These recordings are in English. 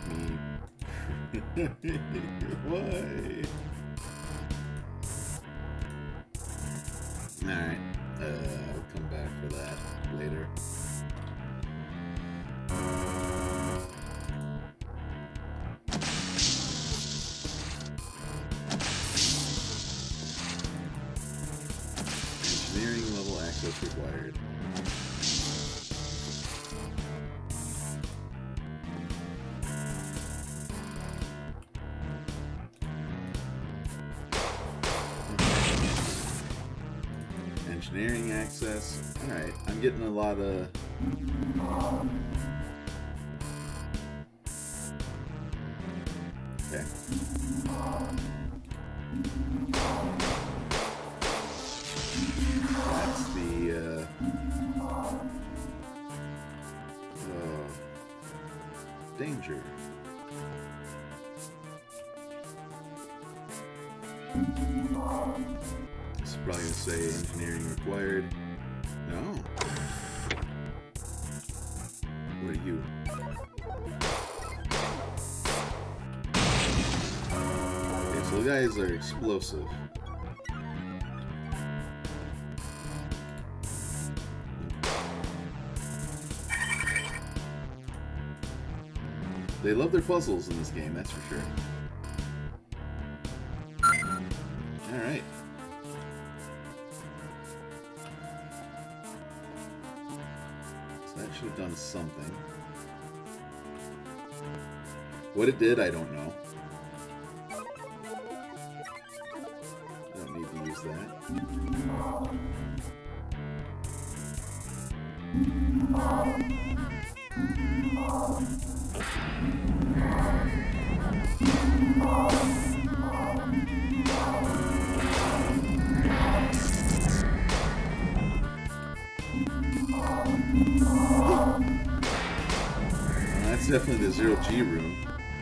make me... Why? Alright, I'll come back for that later. Engineering level access required. Engineering access. Alright, I'm getting a lot of... Okay. That's the, danger. It's probably going to say engineering required. No. What are you? Okay, so the guys are explosive. They love their puzzles in this game, that's for sure. Alright. So that should have done something. What it did, I don't know. I don't need to use that. That's definitely the 0G room.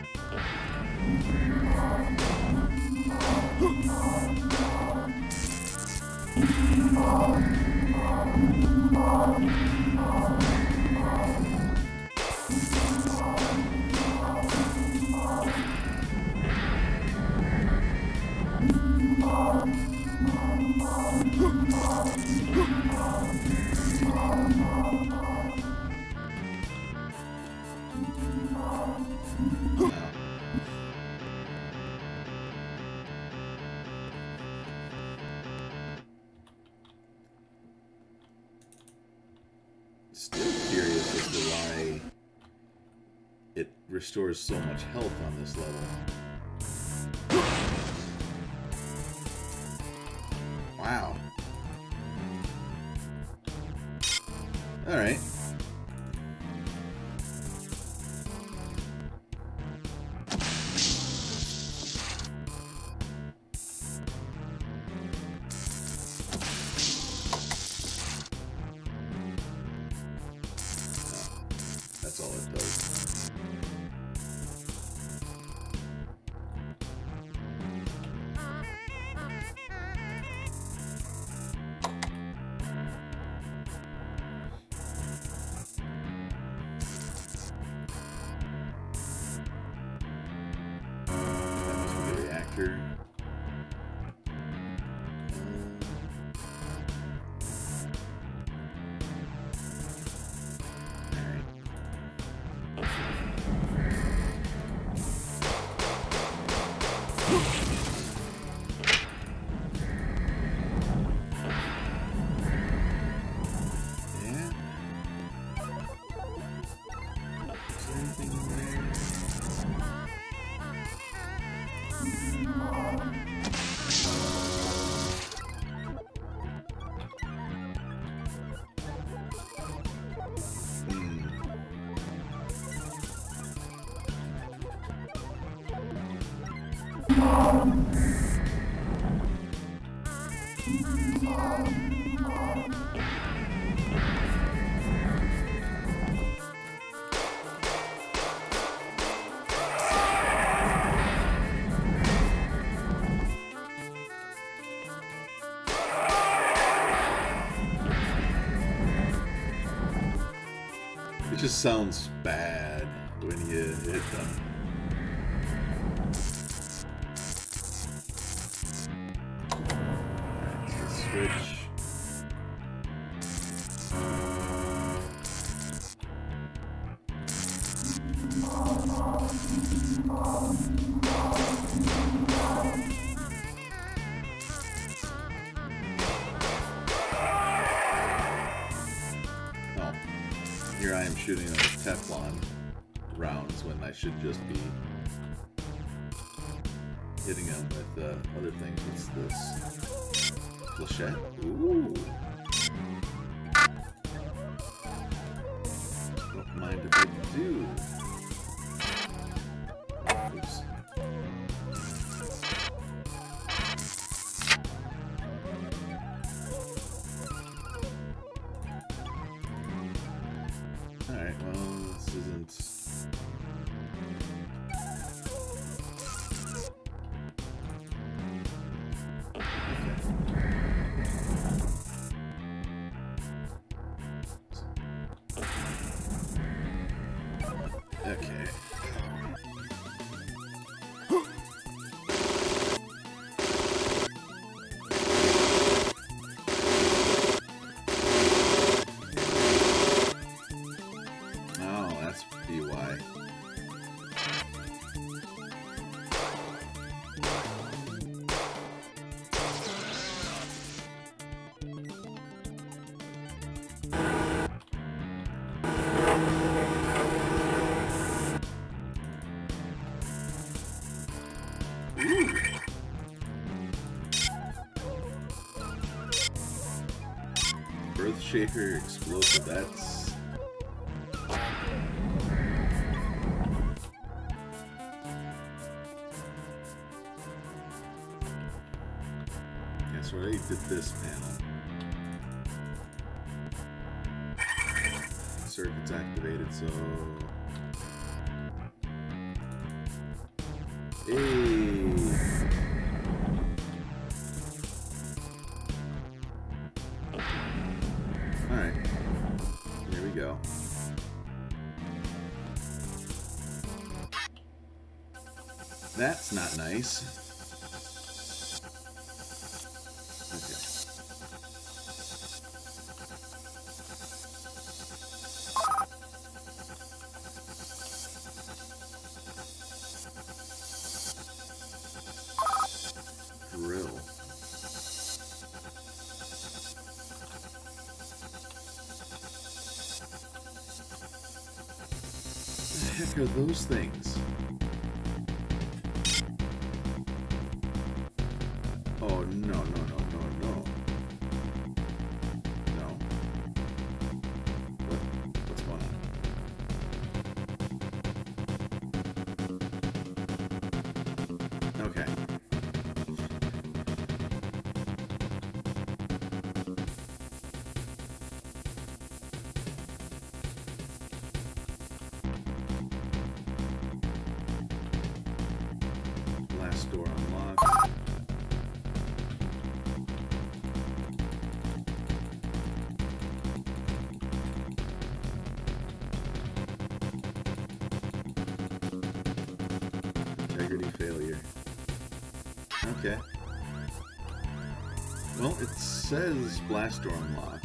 Still curious as to why it restores so much health on this level. Wow. Alright. That's all it does. That must be the reactor. It just sounds bad. when you hit them. Alright, so switch. Here I am shooting those Teflon rounds when I should just be hitting them with other things. What's this? Flechette? Ooh! Don't mind if I do. Oops. Alright, well, this isn't... Okay. BY. Earthshaker explosive, that's... So I already did this panel. Circuit's activated, so... Hey! Alright. Here we go. That's not nice. Drill. What the heck are those things? Oh, no, no, no, no, no. No. What's going on? Okay. Last door unlocked. Integrity failure. Okay. Well, it says blast door unlocked.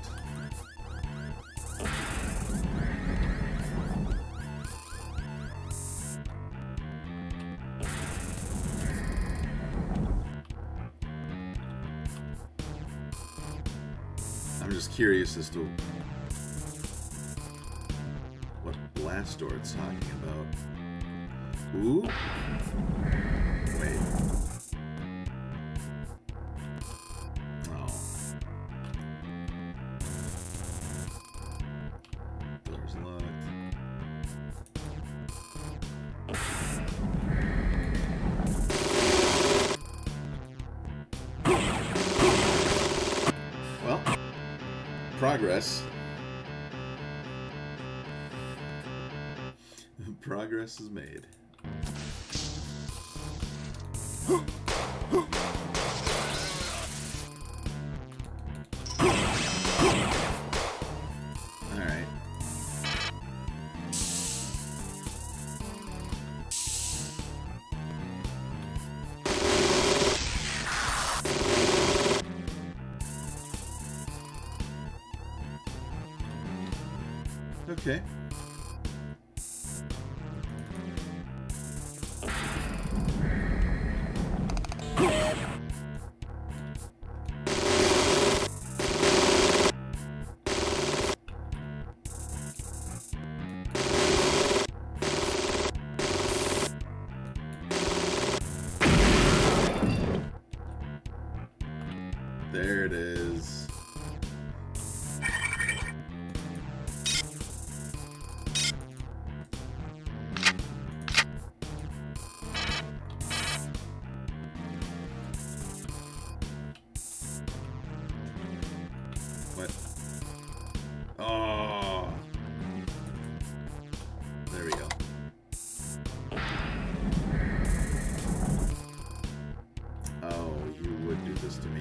I'm just curious as to what blast door it's talking about. Ooh. Wait. Oh. Door's locked. Well, progress. Progress is made. Alright. Okay. There it is. What? Oh. There we go. Oh, you would do this to me.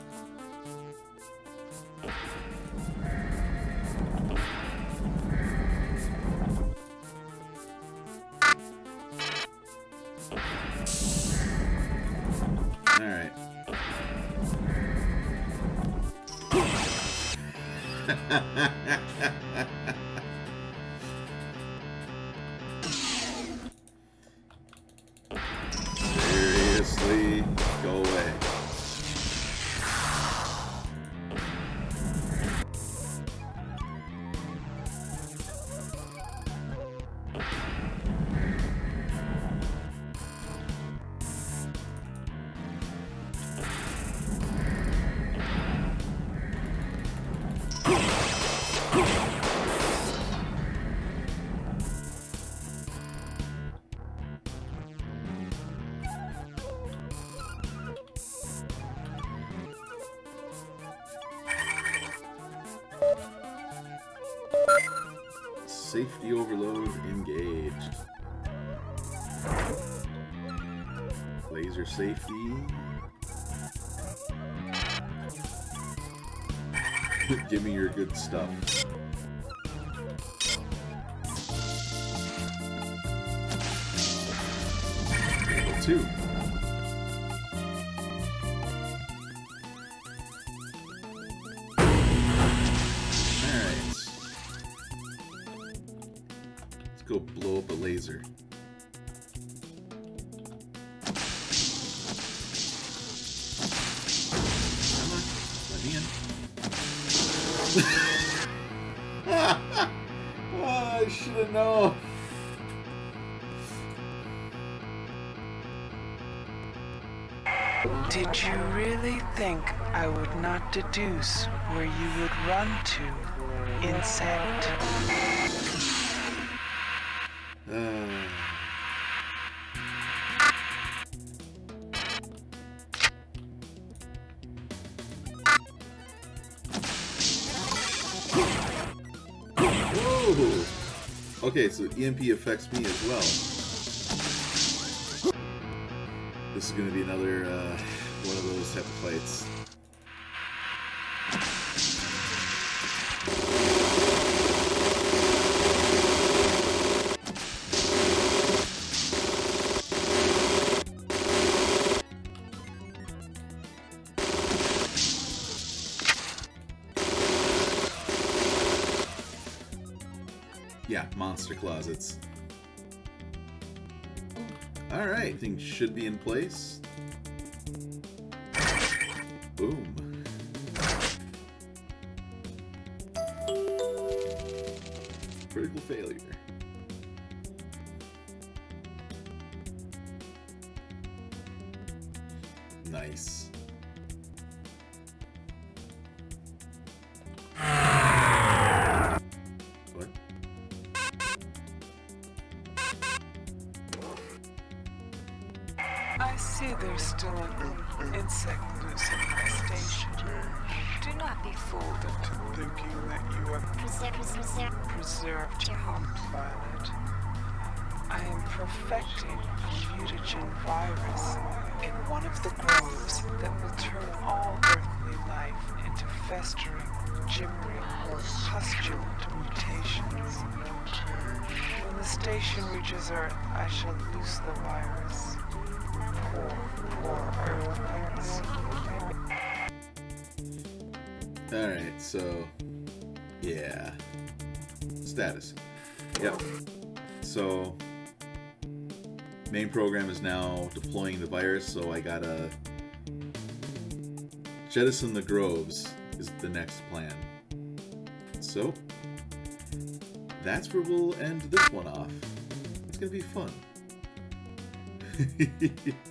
Alright. Seriously, go away. Safety overload engaged. Laser safety. Give me your good stuff. Level 2. Go blow up a laser. Come on, let me in. Oh, I should have known. Did you really think I would not deduce where you would run to, insect? Whoa! Okay, so EMP affects me as well. This is going to be another one of those type of fights. Yeah, monster closets. Alright, things should be in place. Boom. Critical failure. Nice. What? I see there's still an insect loose in my station. Do not be fooled into thinking that you have preserved your planet. I am perfecting a mutagen virus in one of the groves that will turn all earthly life into festering, gibbering, or pustulent mutations. When the station reaches Earth, I shall loose the virus. Poor Earthlings. Alright, so... yeah. status. Yep. So main program is now deploying the virus, so I gotta jettison the Groves is the next plan. So that's where we'll end this one off. It's gonna be fun.